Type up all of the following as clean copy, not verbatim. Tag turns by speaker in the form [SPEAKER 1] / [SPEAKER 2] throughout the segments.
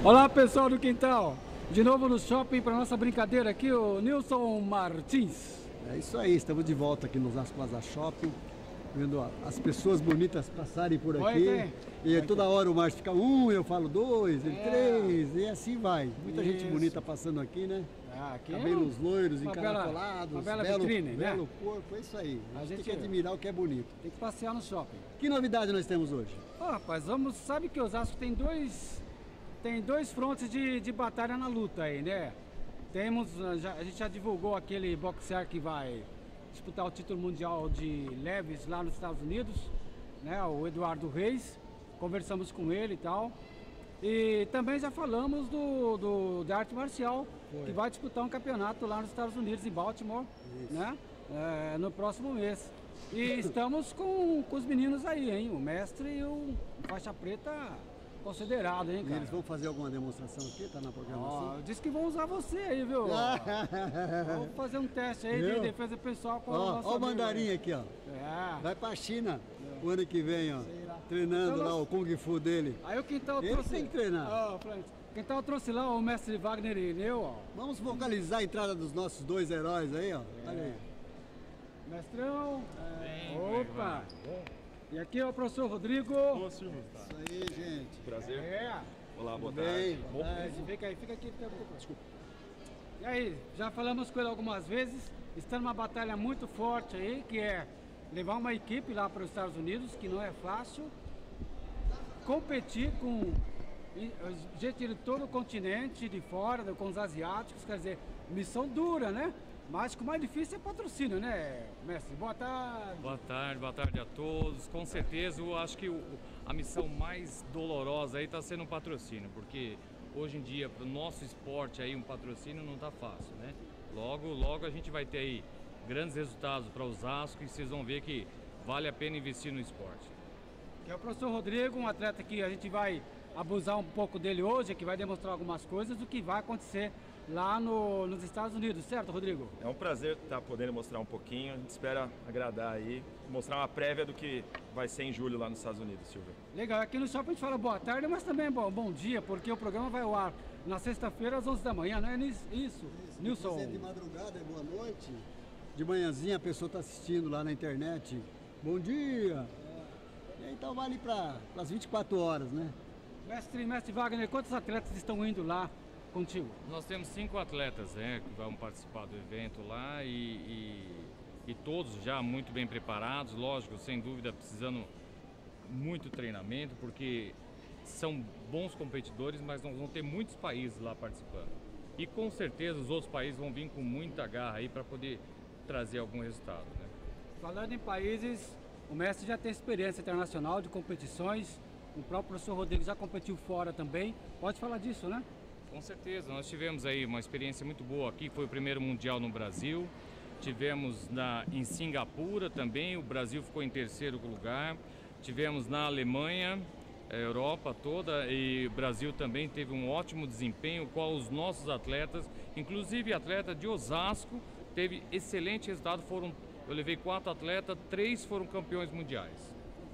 [SPEAKER 1] Olá pessoal do Quintal, de novo no shopping para nossa brincadeira aqui, o Nilson Martins.
[SPEAKER 2] É isso aí, estamos de volta aqui no Osasco Plaza Shopping, vendo as pessoas bonitas passarem por aqui. E toda hora o Márcio fica eu falo dois, ele três, e assim vai. Muita gente bonita passando aqui, né?
[SPEAKER 1] Aqui
[SPEAKER 2] cabelos loiros, encaracolados,
[SPEAKER 1] uma bela
[SPEAKER 2] belo,
[SPEAKER 1] vitrine,
[SPEAKER 2] belo
[SPEAKER 1] né?
[SPEAKER 2] corpo, é isso aí.
[SPEAKER 1] A gente
[SPEAKER 2] tem que admirar o que é bonito.
[SPEAKER 1] Tem que passear no shopping.
[SPEAKER 2] Que novidade nós temos hoje?
[SPEAKER 1] Rapaz, sabe que Osasco tem dois frontes de batalha na luta aí, né? A gente já divulgou aquele boxer que vai disputar o título mundial de leves lá nos Estados Unidos, né? O Eduardo Reis, conversamos com ele e tal. E também já falamos da arte marcial, que vai disputar um campeonato lá nos Estados Unidos, em Baltimore, né? No próximo mês. E estamos com os meninos aí, hein? O mestre e o faixa preta considerado, hein, cara?
[SPEAKER 2] E eles vão fazer alguma demonstração aqui? Tá na programação?
[SPEAKER 1] Diz que vão usar você aí, viu? Vamos fazer um teste aí de defesa pessoal com o nosso
[SPEAKER 2] o mandarim aqui, ó. Vai pra China o ano que vem, ó. Treinando então, lá o Kung Fu dele.
[SPEAKER 1] Aí o Quintal
[SPEAKER 2] ele
[SPEAKER 1] trouxe...
[SPEAKER 2] tem que treinar.
[SPEAKER 1] Quintal trouxe lá o mestre Wagner e eu, ó.
[SPEAKER 2] Vamos focalizar a entrada dos nossos dois heróis aí, ó. Olha aí.
[SPEAKER 1] Mestrão. Opa! E aqui é o professor Rodrigo.
[SPEAKER 2] Isso aí, gente.
[SPEAKER 3] Prazer. Olá, boa tarde.
[SPEAKER 1] Fica aqui. Desculpa. E aí, já falamos com ele algumas vezes. Está numa batalha muito forte aí, que é levar uma equipe lá para os Estados Unidos, que não é fácil. Competir com gente de todo o continente, de fora, com os asiáticos, quer dizer, missão dura, né? Mas o mais difícil é patrocínio, né, mestre? Boa tarde.
[SPEAKER 3] Boa tarde a todos. Com certeza, eu acho que a missão mais dolorosa aí está sendo o patrocínio, porque hoje em dia, para o nosso esporte aí, um patrocínio não está fácil, né? Logo a gente vai ter aí grandes resultados para Osasco e vocês vão ver que vale a pena investir no esporte.
[SPEAKER 1] Que é o professor Rodrigo, um atleta que a gente vai abusar um pouco dele hoje, que vai demonstrar algumas coisas do que vai acontecer lá nos Estados Unidos, certo, Rodrigo?
[SPEAKER 4] É um prazer estar podendo mostrar um pouquinho, a gente espera agradar aí, mostrar uma prévia do que vai ser em julho lá nos Estados Unidos, Silvio.
[SPEAKER 1] Legal, aqui no shopping a gente fala boa tarde, mas também bom dia, porque o programa vai ao ar na sexta-feira às 11 da manhã, não é isso? Nilson?
[SPEAKER 2] De madrugada é boa noite, de manhãzinha a pessoa está assistindo lá na internet, bom dia, então vale para as 24 horas, né?
[SPEAKER 1] Mestre Wagner, quantos atletas estão indo lá contigo?
[SPEAKER 3] Nós temos 5 atletas, né, que vão participar do evento lá e todos já muito bem preparados, lógico, sem dúvida precisando muito treinamento, porque são bons competidores, mas nós vamos ter muitos países lá participando. E com certeza os outros países vão vir com muita garra aí para poder trazer algum resultado, né?
[SPEAKER 1] Falando em países, o mestre já tem experiência internacional de competições, o próprio professor Rodrigo já competiu fora também, pode falar disso, né?
[SPEAKER 3] Com certeza, nós tivemos aí uma experiência muito boa aqui, foi o primeiro mundial no Brasil, tivemos em Singapura também, o Brasil ficou em terceiro lugar, tivemos na Alemanha, a Europa toda, e o Brasil também teve um ótimo desempenho, qual os nossos atletas, inclusive atleta de Osasco, teve excelente resultado, eu levei 4 atletas, 3 foram campeões mundiais.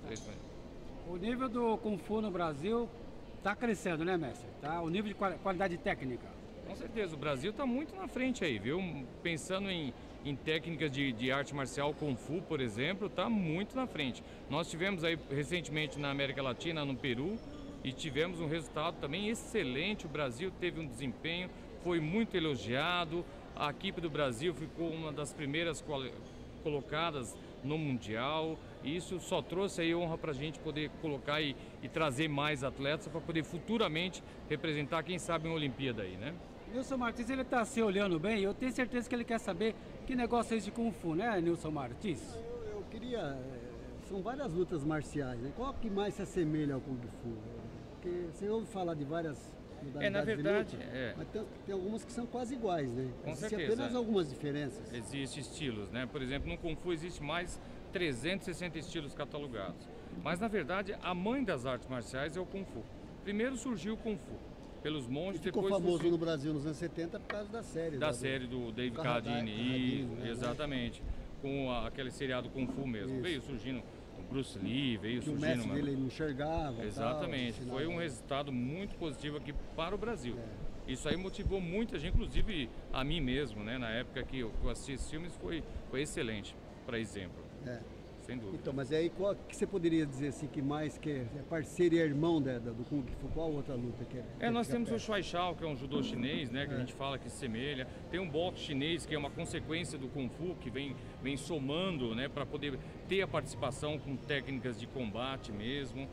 [SPEAKER 1] O nível do Kung Fu no Brasil está crescendo, né, mestre? Tá? O nível de qualidade técnica.
[SPEAKER 3] Com certeza, o Brasil está muito na frente aí, viu? Pensando em técnicas de arte marcial, Kung Fu, por exemplo, está muito na frente. Nós tivemos aí recentemente na América Latina, no Peru, e tivemos um resultado também excelente. O Brasil teve um desempenho, foi muito elogiado. A equipe do Brasil ficou uma das primeiras colocadas no Mundial, e isso só trouxe aí honra para a gente poder colocar e trazer mais atletas para poder futuramente representar, quem sabe, uma Olimpíada aí, né?
[SPEAKER 1] Nilson Martins, ele está se olhando bem, eu tenho certeza que ele quer saber que negócio é esse de Kung Fu, né, Nilson Martins?
[SPEAKER 2] Eu queria, são várias lutas marciais, né? Qual que mais se assemelha ao Kung Fu? Porque você ouve falar de várias modalidades
[SPEAKER 3] na verdade,
[SPEAKER 2] de luta, mas tem algumas que são quase iguais, né?
[SPEAKER 3] Com certeza.
[SPEAKER 2] Existem apenas algumas diferenças.
[SPEAKER 3] Existem estilos, né? Por exemplo, no Kung Fu existe mais 360 estilos catalogados. Mas, na verdade, a mãe das artes marciais é o Kung Fu. Primeiro surgiu o Kung Fu pelos monges,
[SPEAKER 2] ficou
[SPEAKER 3] depois
[SPEAKER 2] famoso no Brasil nos anos 70 por causa da série.
[SPEAKER 3] Da série do David Carradine,
[SPEAKER 2] né?
[SPEAKER 3] exatamente. Com aquele seriado Kung Fu mesmo. Isso. Veio surgindo Bruce Lee veio
[SPEAKER 2] que o
[SPEAKER 3] surgindo.
[SPEAKER 2] mestre dele não enxergava.
[SPEAKER 3] Exatamente,
[SPEAKER 2] tal,
[SPEAKER 3] foi um resultado muito positivo aqui para o Brasil. Isso aí motivou muita gente, inclusive a mim mesmo, né? Na época que eu assisti esses filmes foi excelente, para exemplo. Sem dúvida.
[SPEAKER 2] Então, mas aí qual que você poderia dizer assim que mais que é parceiro e irmão do Kung Fu? Qual outra luta que é?
[SPEAKER 3] Nós temos o Shuai Shao, que é um judô chinês, né? Que a gente fala que se semelha. Tem um boxe chinês, que é uma consequência do Kung Fu, que vem somando, né? Para poder ter a participação com técnicas de combate mesmo.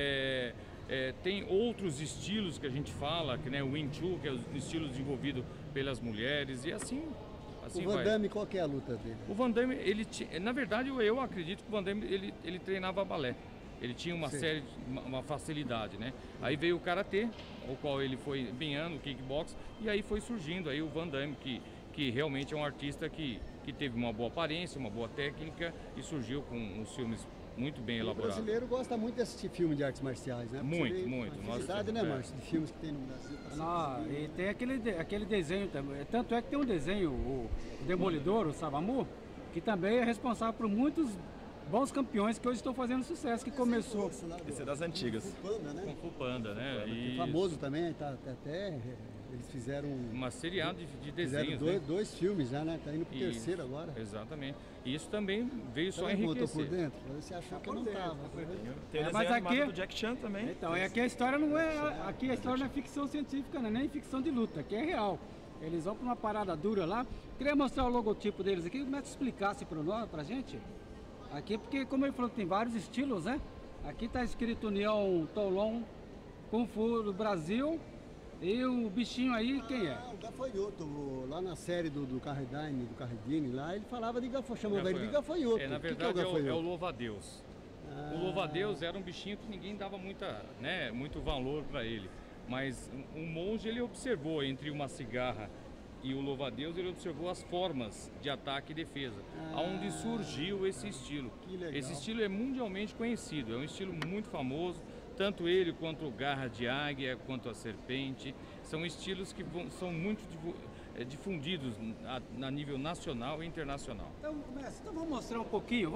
[SPEAKER 3] Tem outros estilos que a gente fala, que né, o Wing Chun, que é o estilo desenvolvido pelas mulheres, e assim
[SPEAKER 2] o Van Damme, qual que é a luta dele?
[SPEAKER 3] O Van Damme, na verdade, eu acredito que o Van Damme, ele treinava balé. Ele tinha uma uma facilidade, né? Aí veio o Karatê, o qual ele foi empenhando, o Kickbox, e aí foi surgindo aí o Van Damme, que realmente é um artista que teve uma boa aparência, uma boa técnica, e surgiu com uns filmes muito bem elaborados.
[SPEAKER 2] O brasileiro gosta muito de assistir filme de artes marciais, né?
[SPEAKER 3] Muito.
[SPEAKER 2] Nossa cidade, né, Márcio? De filmes que tem no Brasil.
[SPEAKER 1] E tem aquele desenho também. Tanto é que tem um desenho, o Demolidor, o Savamu, que também é responsável por muitos bons campeões que hoje estão fazendo sucesso, que começou.
[SPEAKER 4] Esse é das antigas.
[SPEAKER 2] Kung Fu Panda, né?
[SPEAKER 3] Kung Fu Panda, né?
[SPEAKER 2] Que é famoso também, tá até eles fizeram
[SPEAKER 3] uma seriado de desenhos,
[SPEAKER 2] dois filmes já, né? Tá indo pro terceiro agora.
[SPEAKER 3] Exatamente. E isso também veio só enriquecer.
[SPEAKER 2] Por dentro? Você achou que eu não tava.
[SPEAKER 4] Tem o desenho animado do Jack Chan também.
[SPEAKER 1] Então, aqui a história não é. Aqui a história não é ficção científica, né? Nem ficção de luta, aqui é real. Eles vão para uma parada dura lá. Queria mostrar o logotipo deles aqui, como é que explicasse pra gente? Aqui, porque como ele falou que tem vários estilos, né? Aqui tá escrito União Tolon Kung Fu do Brasil. E o bichinho aí, quem é?
[SPEAKER 2] O gafanhoto, lá na série do Carradine, lá ele falava de gafanhoto, chamava ele de gafanhoto.
[SPEAKER 3] Na verdade é o louva-a-Deus. O louva-a-Deus era um bichinho que ninguém dava muito valor para ele. Mas um monge, ele observou entre uma cigarra e o louva-a-Deus, ele observou as formas de ataque e defesa, aonde surgiu esse estilo. Esse estilo é mundialmente conhecido, é um estilo muito famoso. Tanto ele quanto o garra de águia, quanto a serpente, são estilos que são muito difundidos a nível nacional e internacional.
[SPEAKER 1] Então vamos mostrar um pouquinho,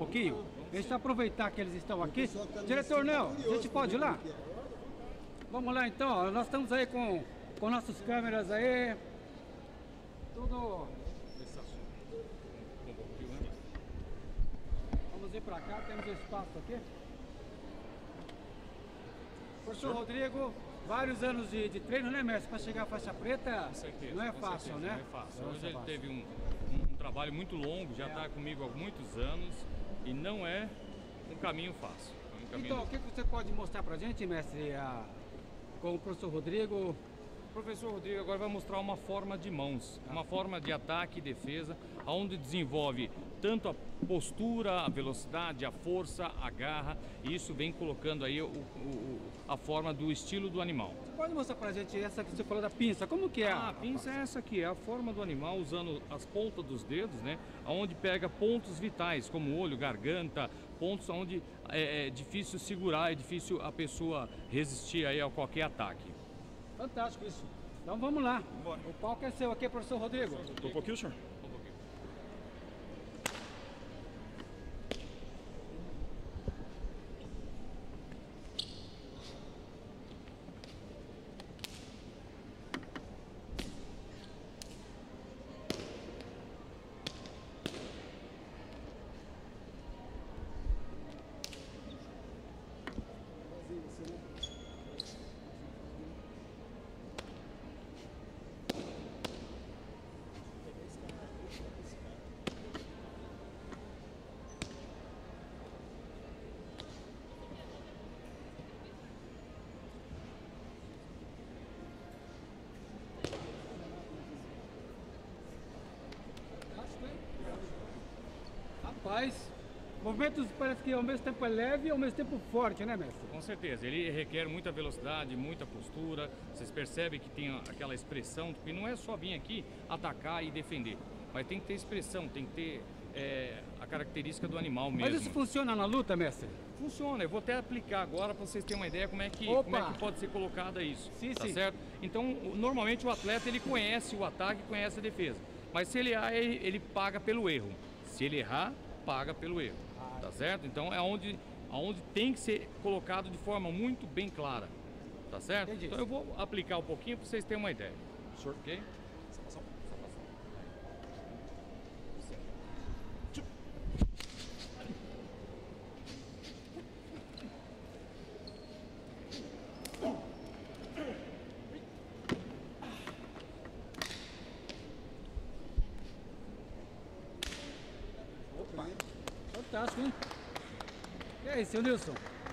[SPEAKER 1] A gente vai aproveitar que eles estão aqui. Diretor Nel, a gente pode ir lá? Vamos lá então, ó, nós estamos aí com nossas câmeras aí. Tudo... Vamos ir para cá, temos espaço aqui. Professor Rodrigo, vários anos de treino, né, mestre? Para chegar à faixa preta, não é fácil, né?
[SPEAKER 3] Não é fácil. Hoje ele teve um trabalho muito longo, já está comigo há muitos anos e não é um caminho fácil.
[SPEAKER 1] Então, o que você pode mostrar para a gente, mestre, com o professor Rodrigo?
[SPEAKER 3] O professor Rodrigo agora vai mostrar uma forma de mãos, uma forma de ataque e defesa, onde desenvolve tanto a postura, a velocidade, a força, a garra, e isso vem colocando aí a forma do estilo do animal.
[SPEAKER 1] Você pode mostrar pra gente essa que você falou da pinça, como que é?
[SPEAKER 3] A pinça é essa aqui, é a forma do animal usando as pontas dos dedos, né? Onde pega pontos vitais, como olho, garganta, pontos onde é difícil segurar, é difícil a pessoa resistir aí a qualquer ataque.
[SPEAKER 1] Fantástico isso. Então vamos lá.
[SPEAKER 4] Bora.
[SPEAKER 1] O palco é seu aqui, professor Rodrigo.
[SPEAKER 4] Um pouquinho, senhor?
[SPEAKER 1] Rapaz, o movimento parece que ao mesmo tempo é leve e ao mesmo tempo forte, né, mestre?
[SPEAKER 3] Com certeza, ele requer muita velocidade, muita postura. Vocês percebem que tem aquela expressão, porque não é só vir aqui atacar e defender, mas tem que ter expressão, tem que ter a característica do animal mesmo.
[SPEAKER 1] Mas isso funciona na luta, mestre?
[SPEAKER 3] Funciona, eu vou até aplicar agora para vocês terem uma ideia como é que pode ser colocada isso, tá certo? Então, normalmente o atleta ele conhece o ataque, conhece a defesa, mas se ele errar, ele paga pelo erro. Se ele errar, paga pelo erro. tá certo? Então é onde tem que ser colocado de forma muito bem clara, tá certo?
[SPEAKER 1] Entendi.
[SPEAKER 3] Então eu vou aplicar um pouquinho para vocês terem uma ideia, ok?
[SPEAKER 1] Fantástico, hein? E aí, seu Nilson?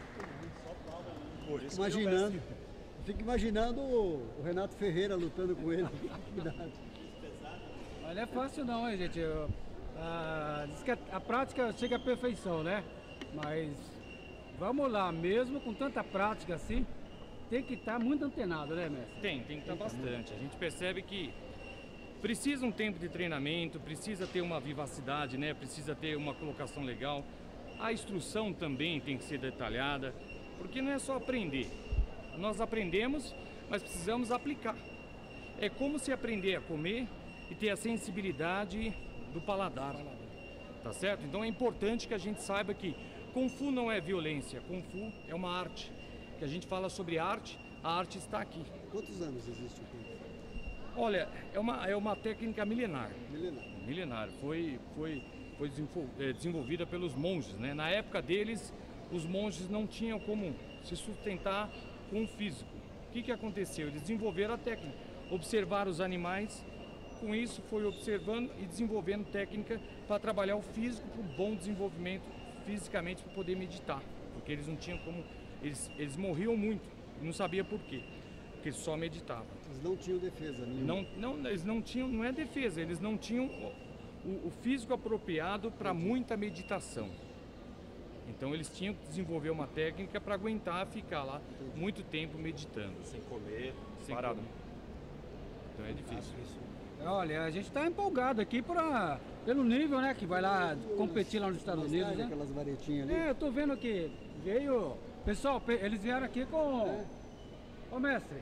[SPEAKER 2] Fico imaginando o Renato Ferreira lutando com ele. Cuidado.
[SPEAKER 1] Mas não é fácil não, hein, gente? Diz que a prática chega à perfeição, né? Mas vamos lá, mesmo com tanta prática assim, tem que estar muito antenado, né, mestre?
[SPEAKER 3] Tem que estar bastante. A gente percebe que precisa um tempo de treinamento, precisa ter uma vivacidade, né? Precisa ter uma colocação legal. A instrução também tem que ser detalhada, porque não é só aprender. Nós aprendemos, mas precisamos aplicar. É como se aprender a comer e ter a sensibilidade do paladar, tá certo? Então é importante que a gente saiba que Kung Fu não é violência, Kung Fu é uma arte. Que a gente fala sobre arte, a arte está aqui.
[SPEAKER 2] Quantos anos existe o Kung Fu?
[SPEAKER 3] Olha, é uma técnica milenar.
[SPEAKER 2] Milenar.
[SPEAKER 3] Foi desenvolvida pelos monges, né? Na época deles, os monges não tinham como se sustentar com o físico. O que aconteceu? Eles desenvolveram a técnica, observaram os animais, com isso foi observando e desenvolvendo técnica para trabalhar o físico para um bom desenvolvimento fisicamente para poder meditar, porque eles não tinham como, eles morriam muito e não sabiam por quê, porque eles só meditavam.
[SPEAKER 2] Eles não tinham defesa nenhuma.
[SPEAKER 3] Eles não tinham, não é defesa, eles não tinham o físico apropriado para muita meditação. Então eles tinham que desenvolver uma técnica para aguentar ficar lá muito tempo meditando.
[SPEAKER 4] Sem comer,
[SPEAKER 3] Sem
[SPEAKER 4] parado.
[SPEAKER 3] comer. Então é difícil.
[SPEAKER 1] Olha, a gente está empolgado aqui pelo nível, né? Que vai lá competir lá nos Estados Unidos, né?
[SPEAKER 2] Aquelas varetinhas ali.
[SPEAKER 1] É, eu tô vendo que veio... Pessoal, eles vieram aqui com... Ô, mestre.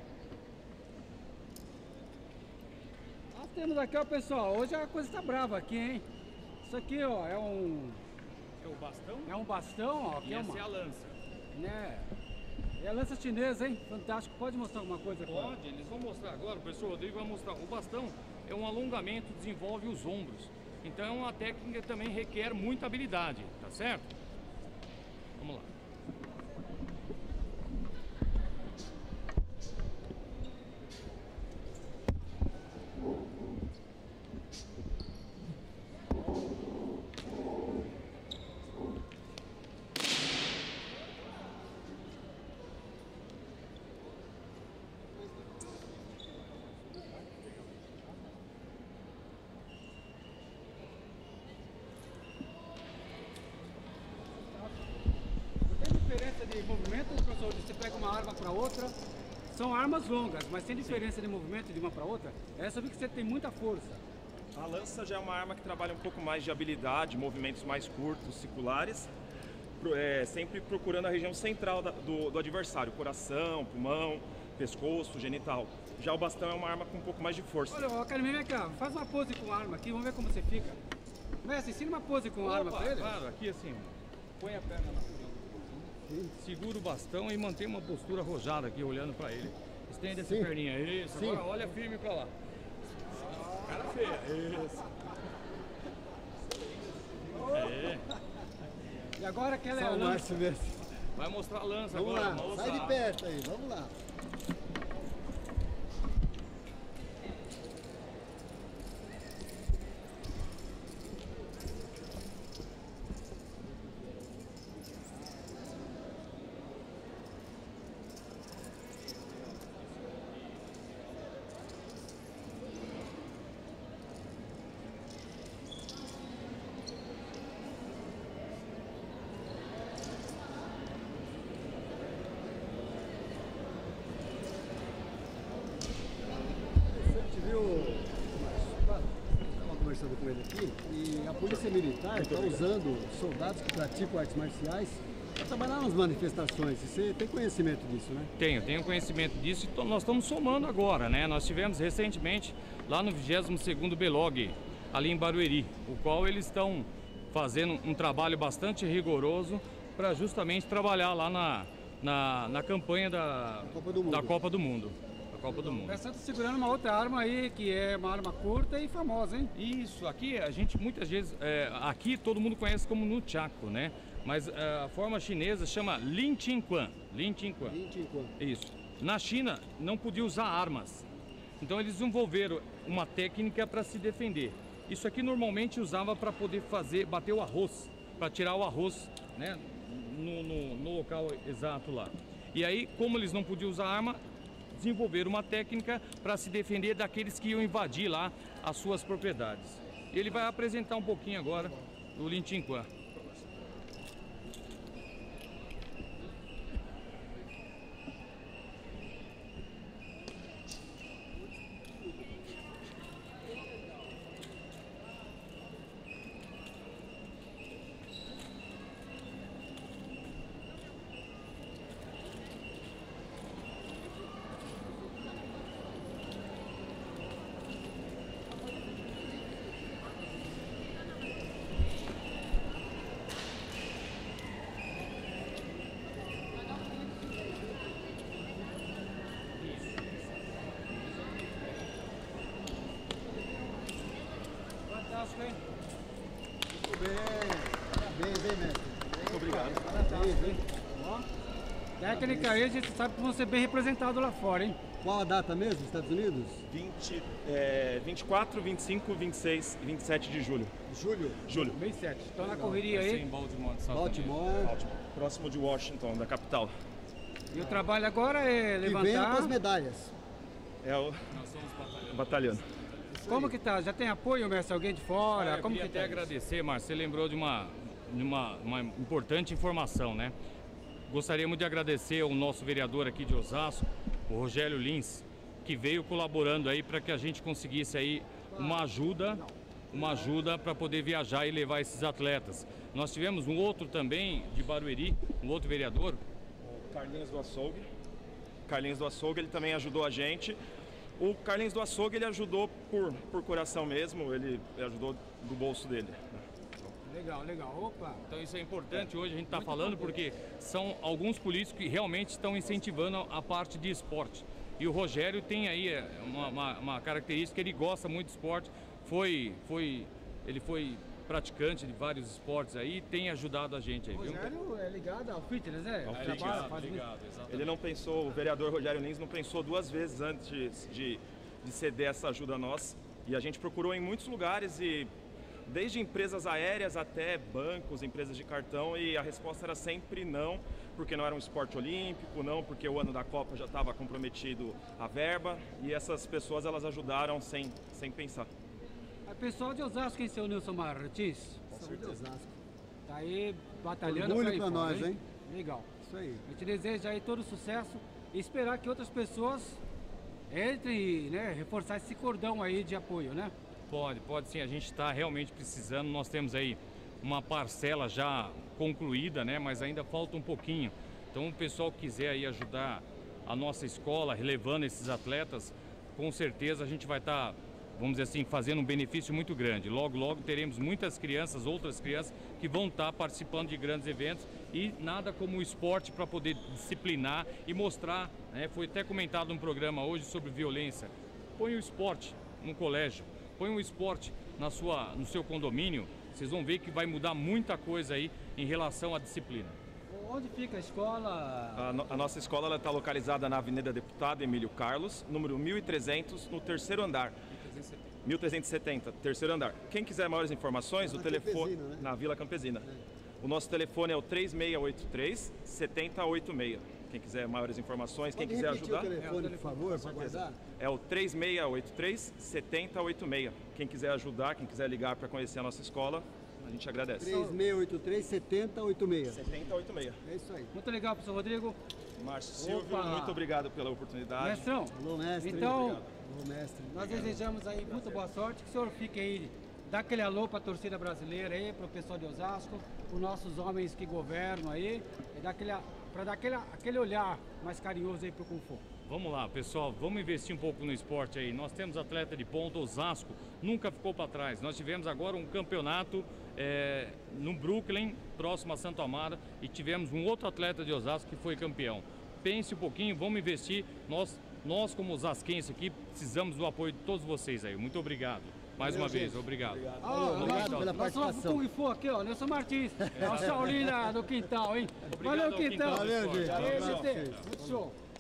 [SPEAKER 1] Nós temos aqui, ó, pessoal. Hoje a coisa tá brava aqui, hein? Isso aqui, ó, é um
[SPEAKER 3] bastão?
[SPEAKER 1] É um bastão, ó.
[SPEAKER 3] E essa é a lança.
[SPEAKER 1] Né? É a lança chinesa, hein? Fantástico. Pode mostrar alguma coisa aqui?
[SPEAKER 3] Pode, eles vão mostrar agora, o professor Rodrigo vai mostrar. O bastão é um alongamento, desenvolve os ombros. Então é uma técnica que também requer muita habilidade, tá certo? Vamos lá.
[SPEAKER 1] Diferença de movimento, professor, você pega uma arma para outra, são armas longas, mas tem diferença de movimento de uma para outra? Essa eu vi que você tem muita força.
[SPEAKER 4] A lança já é uma arma que trabalha um pouco mais de habilidade, movimentos mais curtos, circulares, sempre procurando a região central do adversário, coração, pulmão, pescoço, genital. Já o bastão é uma arma com um pouco mais de força.
[SPEAKER 1] Olha, Carmen, vem cá, faz uma pose com arma aqui, vamos ver como você fica. Mestre, ensina uma pose com arma para ele.
[SPEAKER 3] Claro, aqui assim, põe a perna na frente. Segura o bastão e mantém uma postura arrojada aqui, olhando para ele. Estende essa perninha. Isso, agora olha firme para lá. Cara feia. Isso. É.
[SPEAKER 1] E agora aquela é a
[SPEAKER 2] Só o
[SPEAKER 1] lança.
[SPEAKER 2] Márcio mesmo.
[SPEAKER 3] Vai mostrar a lança
[SPEAKER 2] Vamos
[SPEAKER 3] agora.
[SPEAKER 2] lá, sai de perto aí, vamos lá. Conversando com ele aqui, e a polícia militar está usando soldados que praticam artes marciais para trabalhar nas manifestações. Você tem conhecimento disso, né?
[SPEAKER 3] Tenho conhecimento disso e nós estamos somando agora, né? Nós tivemos recentemente lá no 22º BELOG, ali em Barueri, o qual eles estão fazendo um trabalho bastante rigoroso para justamente trabalhar lá na campanha da Copa do Mundo.
[SPEAKER 1] Você está segurando uma outra arma aí, que é uma arma curta e famosa, hein?
[SPEAKER 3] Isso, aqui a gente muitas vezes, aqui todo mundo conhece como nunchaku, né? Mas a forma chinesa chama Lin Chin Quan. Isso. Na China não podia usar armas, então eles desenvolveram uma técnica para se defender. Isso aqui normalmente usava para poder bater o arroz, para tirar o arroz, né? No local exato lá. E aí, como eles não podiam usar arma, desenvolveram uma técnica para se defender daqueles que iam invadir lá as suas propriedades. Ele vai apresentar um pouquinho agora do Lin Chin Quan.
[SPEAKER 2] Muito bem. Parabéns, hein, mestre?
[SPEAKER 4] Muito obrigado.
[SPEAKER 2] Parabéns, hein?
[SPEAKER 1] Técnica aí, a gente sabe que vão ser bem representados lá fora, hein?
[SPEAKER 2] Qual a data mesmo, Estados Unidos?
[SPEAKER 4] 24, 25, 26 e 27 de julho.
[SPEAKER 2] Julho.
[SPEAKER 1] Bem certo. Estão na correria
[SPEAKER 3] Vai ser
[SPEAKER 1] aí.
[SPEAKER 3] em Baltimore, dos Estados Unidos.
[SPEAKER 2] Baltimore.
[SPEAKER 4] Próximo de Washington, da capital.
[SPEAKER 1] E o trabalho agora é
[SPEAKER 2] E venha com
[SPEAKER 1] levantar.
[SPEAKER 2] as medalhas.
[SPEAKER 4] É o
[SPEAKER 3] Nós somos
[SPEAKER 4] batalhão.
[SPEAKER 1] Como que tá? Já tem apoio, mestre? Alguém de fora?
[SPEAKER 3] Eu
[SPEAKER 1] Como
[SPEAKER 3] queria
[SPEAKER 1] que
[SPEAKER 3] até
[SPEAKER 1] tá?
[SPEAKER 3] agradecer, Márcio, você lembrou de uma importante informação, né? Gostaríamos de agradecer ao nosso vereador aqui de Osasco, o Rogério Lins, que veio colaborando aí para que a gente conseguisse aí uma ajuda para poder viajar e levar esses atletas. Nós tivemos um outro também de Barueri, um outro vereador.
[SPEAKER 4] O Carlinhos do Açougue. Carlinhos do Açougue, ele também ajudou a gente. O Carlinhos do Açougue, ele ajudou por coração mesmo, ele ajudou do bolso dele.
[SPEAKER 1] Legal. Opa!
[SPEAKER 3] Então isso é importante hoje a gente está falando porque são alguns políticos que realmente estão incentivando a parte de esporte. E o Rogério tem aí uma característica, ele gosta muito de esporte, ele foi praticante de vários esportes aí e tem ajudado a gente aí,
[SPEAKER 1] O
[SPEAKER 3] viu?
[SPEAKER 1] Rogério é ligado ao fitness, né?
[SPEAKER 4] Ao
[SPEAKER 1] Trabalha,
[SPEAKER 4] fitness.
[SPEAKER 1] faz muito.
[SPEAKER 3] Exatamente.
[SPEAKER 4] Ele não pensou, o vereador Rogério Lins não pensou duas vezes antes de ceder essa ajuda a nós. E a gente procurou em muitos lugares, e desde empresas aéreas até bancos, empresas de cartão, e a resposta era sempre não, porque não era um esporte olímpico, não porque o ano da Copa já estava comprometido a verba, e essas pessoas elas ajudaram sem pensar.
[SPEAKER 1] O pessoal de Osasco, quem é o Nilson Martins?
[SPEAKER 2] Saúde Osasco.
[SPEAKER 1] Tá aí batalhando
[SPEAKER 2] Orgulho
[SPEAKER 1] ir
[SPEAKER 2] pra
[SPEAKER 1] fora,
[SPEAKER 2] nós, hein?
[SPEAKER 1] Legal.
[SPEAKER 2] Isso aí.
[SPEAKER 1] Eu te desejo aí todo sucesso e esperar que outras pessoas entrem, né, reforçar esse cordão aí de apoio, né?
[SPEAKER 3] Pode sim, a gente está realmente precisando, nós temos aí uma parcela já concluída, né, mas ainda falta um pouquinho. Então o pessoal que quiser aí ajudar a nossa escola, relevando esses atletas, com certeza a gente vai estar, vamos dizer assim, fazendo um benefício muito grande. Logo teremos muitas crianças, outras crianças que vão estar participando de grandes eventos e nada como o esporte para poder disciplinar e mostrar, né, foi até comentado num programa hoje sobre violência. Põe o esporte no colégio. Põe um esporte no seu condomínio, vocês vão ver que vai mudar muita coisa aí em relação à disciplina.
[SPEAKER 1] Onde fica a escola?
[SPEAKER 4] A nossa escola está localizada na Avenida Deputado Emílio Carlos, número 1300, no terceiro andar. 1370, terceiro andar. Quem quiser maiores informações, o telefone
[SPEAKER 2] Campesina, né?
[SPEAKER 4] na Vila Campesina. O nosso telefone é o 3683 7086. Quem quiser maiores informações, quem quiser
[SPEAKER 2] repetir
[SPEAKER 4] ajudar,
[SPEAKER 2] o telefone, por favor, para guardar?
[SPEAKER 4] é o 3683 7086. Quem quiser ajudar, quem quiser ligar para conhecer a nossa escola, a gente agradece.
[SPEAKER 2] 3683 7086.
[SPEAKER 4] 7086.
[SPEAKER 2] É isso aí.
[SPEAKER 1] Muito legal, professor Rodrigo.
[SPEAKER 4] Márcio Silvio,
[SPEAKER 1] Opa!
[SPEAKER 4] muito obrigado pela oportunidade.
[SPEAKER 1] Mestrão,
[SPEAKER 2] Alô, mestre.
[SPEAKER 1] então,
[SPEAKER 2] Alô, mestre.
[SPEAKER 1] nós desejamos aí muita boa sorte, que o senhor fique aí, dá aquele alô para a torcida brasileira aí, para o pessoal de Osasco, para os nossos homens que governam aí, para dar aquele olhar mais carinhoso aí para o Kung Fu.
[SPEAKER 3] Vamos lá, pessoal, vamos investir um pouco no esporte aí. Nós temos atleta de ponta, Osasco nunca ficou para trás. Nós tivemos agora um campeonato no Brooklyn, próximo a Santo Amaro, e tivemos um outro atleta de Osasco que foi campeão. Pense um pouquinho, vamos investir. Nós como osasquenses aqui, precisamos do apoio de todos vocês aí. Muito obrigado. Mais uma vez, obrigado.
[SPEAKER 2] Obrigado pela participação.
[SPEAKER 1] Kung Fu aqui, ó, Nelson Martins. É o Shaolin do quintal, hein?
[SPEAKER 3] Obrigado
[SPEAKER 1] Valeu, quintal.
[SPEAKER 2] Valeu, gente.
[SPEAKER 1] Aí, GT. Muito show.